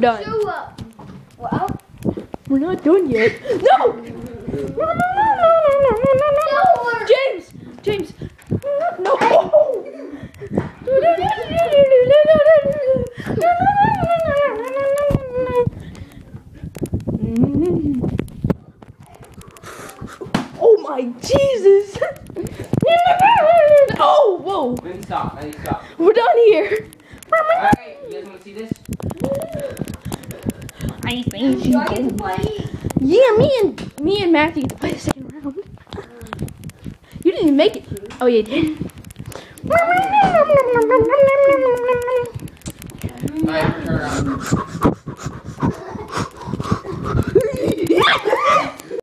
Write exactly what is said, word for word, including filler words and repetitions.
done. Show up. Well, We're not done yet. No! No, no, no, no, no, no, no, no. James! James! No! Oh my Jesus! Oh, whoa! Let me stop. Let me stop. We're done here. Alright, you guys want to see this? I think do I get to play? Yeah, me and me and Matthew get to play the second round. You didn't even make it. Oh, yeah, you did.